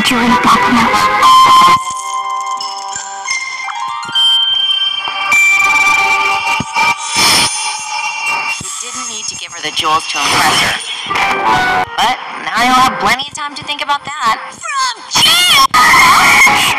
Joy Blackmouth. You didn't need to give her the jewels to impress her. But now you'll have plenty of time to think about that. From jail!